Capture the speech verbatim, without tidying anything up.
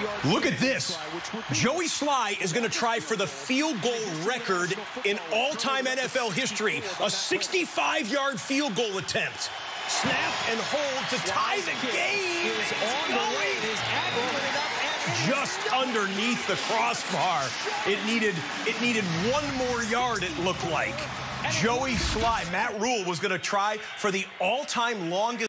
Look at this. Joey Slye is going to try for the field goal record in all-time N F L history, a sixty-five yard field goal attempt. Snap and hold to tie the game. Just underneath the crossbar. It needed, it needed one more yard, it looked like. Joey Slye, Matt Rule was going to try for the all-time longest